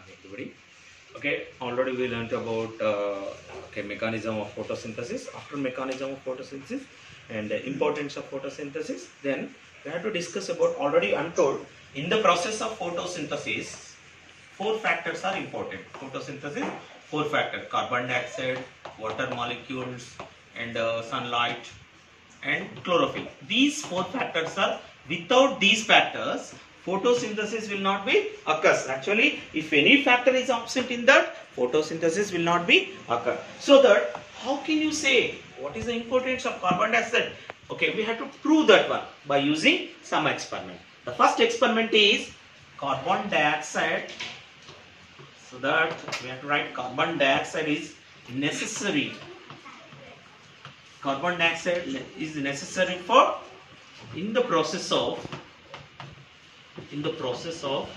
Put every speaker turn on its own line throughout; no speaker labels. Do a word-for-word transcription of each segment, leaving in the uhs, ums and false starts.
everybody. Okay, already we learnt about uh, okay mechanism of photosynthesis. After mechanism of photosynthesis and the importance of photosynthesis, then we have to discuss about, already I am told, in the process of photosynthesis, four factors are important. Photosynthesis, four factors: carbon dioxide, water molecules, and uh, sunlight, and chlorophyll. These four factors are, without these factors, photosynthesis will not be occurs. Actually, if any factor is absent in that, photosynthesis will not be occur. So that, how can you say what is the importance of carbon dioxide? Okay, we have to prove that one by using some experiment. The first experiment is carbon dioxide. So that we have to write carbon dioxide is necessary. Carbon dioxide is necessary for in the process of in the process of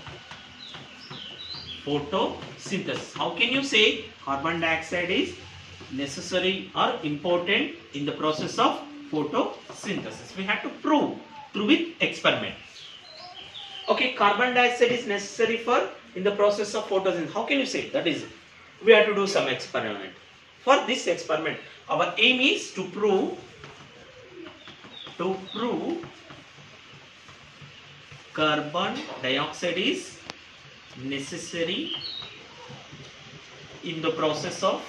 photosynthesis. How can you say carbon dioxide is necessary or important in the process of photosynthesis? We have to prove through with experiment. Okay, carbon dioxide is necessary for in the process of photosynthesis. How can you say? That is, we have to do some experiment. For this experiment, our aim is to prove to prove carbon dioxide is necessary in the process of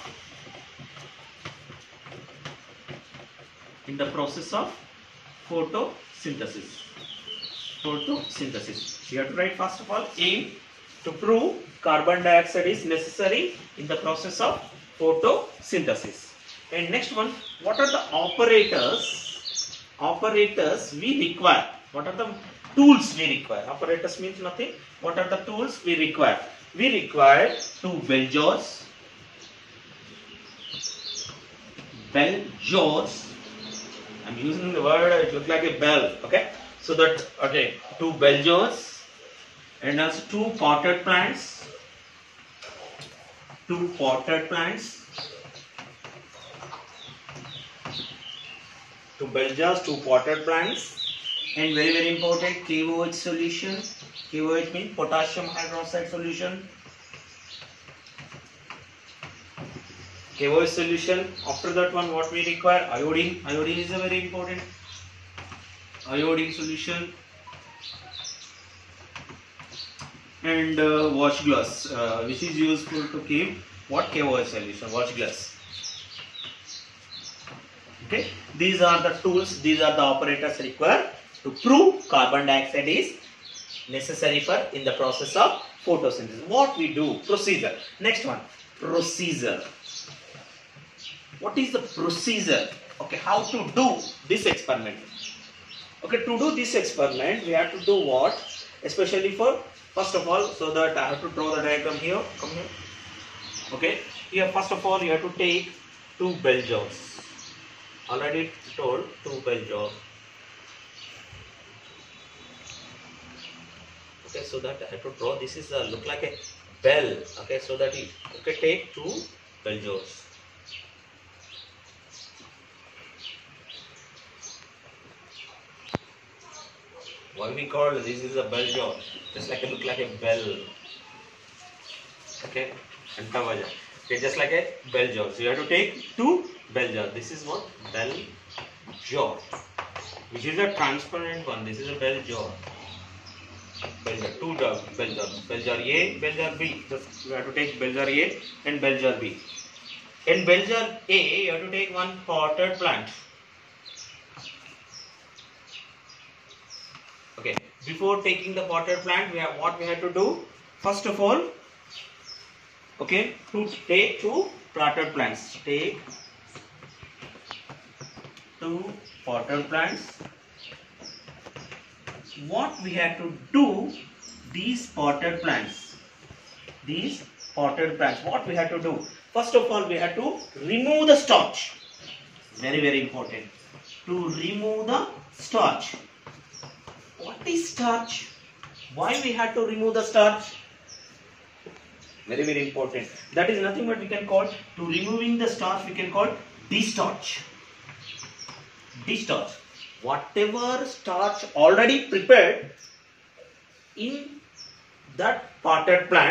in the process of photosynthesis. Photosynthesis. You have to write first of all aim to prove carbon dioxide is necessary in the process of photosynthesis. And next one, what are the operators operators we require? What are the tools we require? Operators means nothing. What are the tools we require? We require two bell jars, bell jars. I'm using the word, it looks like a bell. Okay, so that, okay, two bell jars, and also two potted plants, two potted plants, two bell jars, two potted plants, and very very important, K O H solution. K O H means potassium hydroxide solution. K O H solution. After that one, what we require? Iodine. Iodine is a very important. Iodine solution. And uh, watch glass, uh, which is useful to keep what? K O H solution, watch glass. Okay, these are the tools, these are the operators required to prove carbon dioxide is necessary for in the process of photosynthesis. What we do? Procedure. Next one, procedure. What is the procedure? Okay, how to do this experiment? Okay, to do this experiment, we have to do what? Especially for, first of all, so that I have to draw the diagram here. Come here. Okay, here first of all you have to take two bell jars. Already told, two bell jars. Okay, so that I have to draw. This is a look like a bell. Okay, so that you okay take two bell jars. Why we call this is a bell jar? Just like a look like a bell. Okay, okay, just like a bell jar. So you have to take two bell jar. This is what? Bell jar, which is a transparent one. This is a bell jar. Bell jar, two bell jar. Bell jar A, bell jar B. Just you have to take bell jar A and bell jar B. In bell jar A, you have to take one potted plant. Okay, before taking the potted plant, we have what we have to do? First of all, okay, to take two potted plants. Take two potted plants. What we have to do? These potted plants. These potted plants. What we have to do? First of all, we have to remove the starch. Very very important. To remove the starch. What is starch? Why we have to remove the starch? Very very important. That is nothing but we can call, to removing the starch we can call destarch. Destarch. Whatever starch already prepared in that potted plant,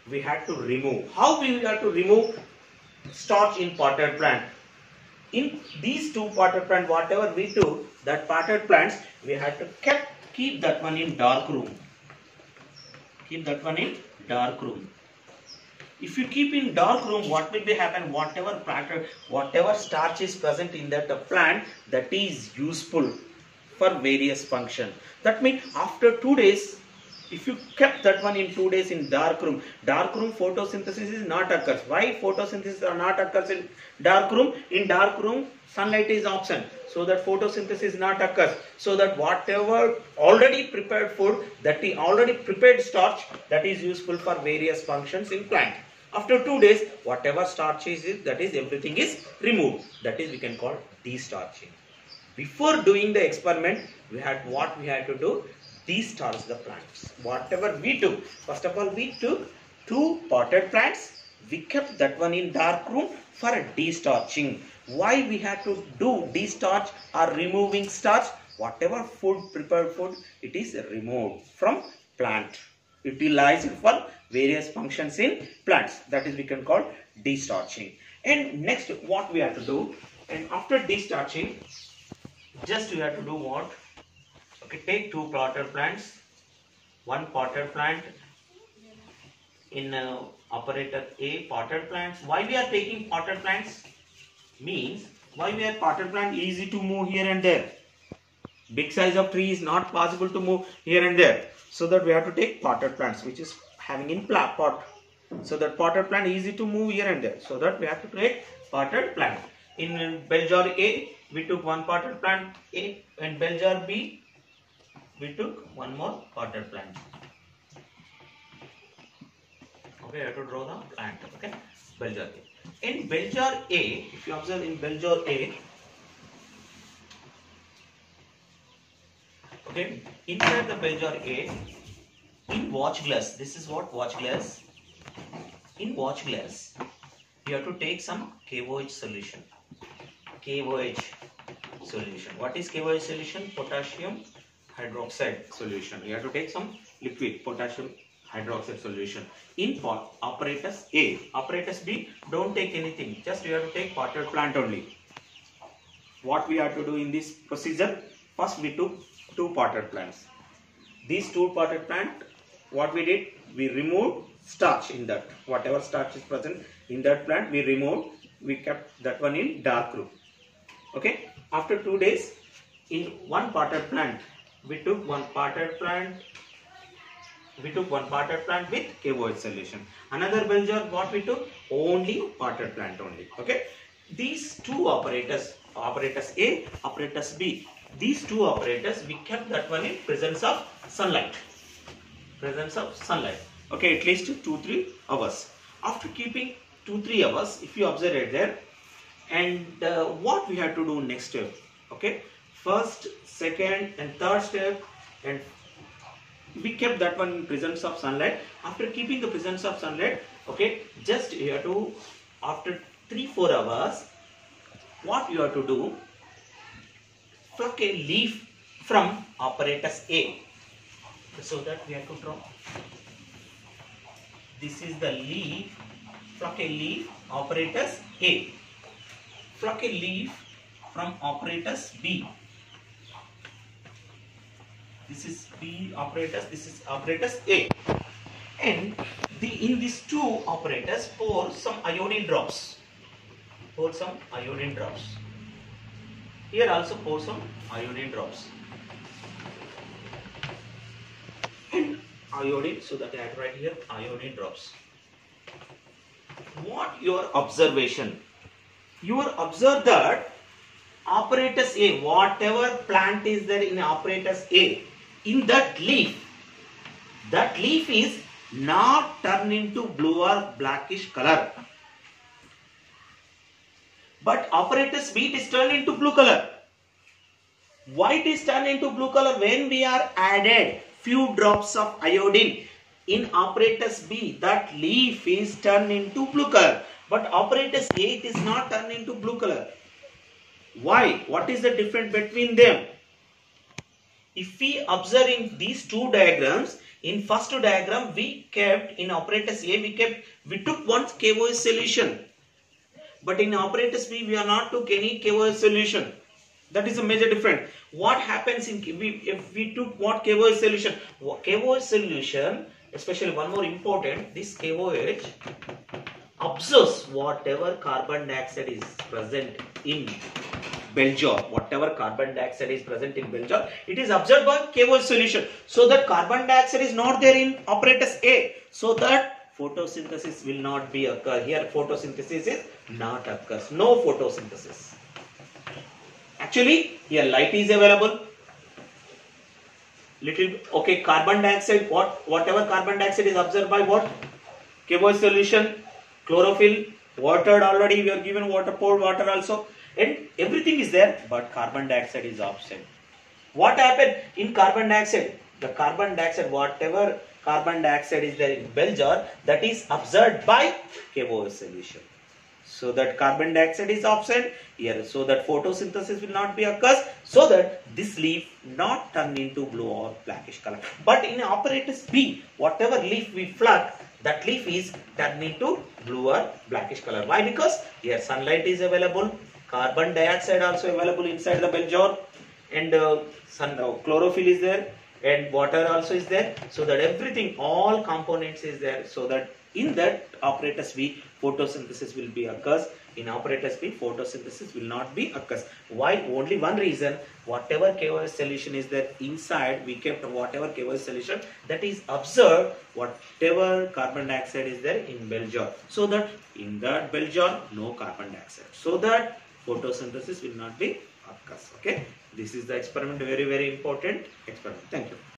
we had to remove. How we have to remove starch in potted plant? In these two potted plant, whatever we do, that potted plants, we had to keep, keep that one in dark room. Keep that one in dark room. If you keep in dark room, what will be happen? Whatever plant, whatever starch is present in that plant, that is useful for various function. That means after two days, if you kept that one in two days in dark room, dark room photosynthesis is not occurs. Why photosynthesis are not occurs in dark room? In dark room, sunlight is absent, so that photosynthesis not occurs. So that whatever already prepared food, that is already prepared starch, that is useful for various functions in plant. After two days, whatever starch is, that is everything is removed. That is we can call destarching. Before doing the experiment, we had what we had to do? Destarch the plants. Whatever we do, first of all, we took two potted plants. We kept that one in dark room for destarching. Why we had to do destarch or removing starch? Whatever food, prepared food, it is removed from plant. Utilized for various functions in plants. That is we can call destarching. And next, what we have to do? And after destarching, just we have to do what? Okay, take two potted plants, one potted plant in uh, operator A, potted plants. Why we are taking potted plants? Means why we are potted plant easy to move here and there. Big size of tree is not possible to move here and there. So that we have to take potted plants, which is having in pot. So that potted plant easy to move here and there. So that we have to take potted plant. In bell jar A, we took one potted plant A, and bell jar B, we took one more potted plant. Okay, I have to draw the plant. Okay, bell jar A. In bell jar A, if you observe in bell jar A, okay, inside the bell jar A, in watch glass, this is what watch glass. In watch glass, you have to take some K O H solution. K O H solution. What is K O H solution? Potassium hydroxide solution. You have to take some liquid potassium hydroxide solution in pot apparatus A. Apparatus B, don't take anything. Just you have to take potted plant only. What we have to do in this procedure? First we took two potted plants. These two potted plant, what we did? We removed starch in that. Whatever starch is present in that plant, we removed. We kept that one in dark room. Okay. After two days, in one potted plant, we took one potted plant. We took one potted plant with K O H solution. Another bell jar, what we took? Only potted plant only. Okay. These two apparatus, apparatus A, apparatus B. These two apparatus, we kept that one in presence of sunlight. Presence of sunlight. Okay, at least two, three hours. After keeping two, three hours, if you observe it there, and uh, what we have to do next step? Okay, first, second, and third step, and we kept that one in presence of sunlight. After keeping the presence of sunlight, okay, just you have to, after three, four hours, what you have to do? Pluck a leaf from apparatus A. So that we have to draw. This is the leaf. Pluck a leaf, apparatus A. Pluck a leaf from apparatus B. This is B apparatus. This is apparatus A. And the in these two apparatus, pour some iodine drops. Pour some iodine drops. Here also pour some iodine drops. And iodine, so that I have right here iodine drops. What your observation? You will observe that apparatus A, whatever plant is there in apparatus A, in that leaf, that leaf is not turned into blue or blackish color. But apparatus B, it is turned into blue color. Why it is turned into blue color? When we are added few drops of iodine in apparatus B, that leaf is turned into blue color. But apparatus A, it is not turned into blue color. Why? What is the difference between them? If we observe in these two diagrams, In first diagram we kept in apparatus A, we kept, we took one K O S solution. But in apparatus B, we are not took any K O S solution. That is a major difference. What happens in we, if we took what K O S solution? K O S solution, especially one more important, this K O H observes whatever carbon dioxide is present in bell jar. Whatever carbon dioxide is present in bell jar, it is observed by K O H solution. So that carbon dioxide is not there in apparatus A. So that photosynthesis will not be occur. Here photosynthesis is not occurs. No photosynthesis. Actually here light is available. Little okay, carbon dioxide, what whatever carbon dioxide is observed by what? K O H solution, chlorophyll, watered already, we are given water, poured water also, and everything is there, but carbon dioxide is absent. What happened in carbon dioxide? The carbon dioxide, whatever carbon dioxide is there in bell jar, that is observed by K O H solution. So that carbon dioxide is absent here, so that photosynthesis will not be occurs, so that this leaf not turn into blue or blackish color. But in apparatus B, whatever leaf we pluck, that leaf is turned into blue or blackish color. Why? Because here sunlight is available, carbon dioxide also available inside the bell jar, and uh, sun, uh, chlorophyll is there, and water also is there, so that everything, all components is there, so that in that apparatus B, photosynthesis will be occurs. In apparatus B, photosynthesis will not be occurs. Why? Only one reason, whatever K O S solution is there inside, we kept whatever K O S solution, that is observed whatever carbon dioxide is there in bell jar, so that in that bell jar no carbon dioxide, so that photosynthesis will not be occurs. Okay, this is the experiment, very very important experiment. Thank you.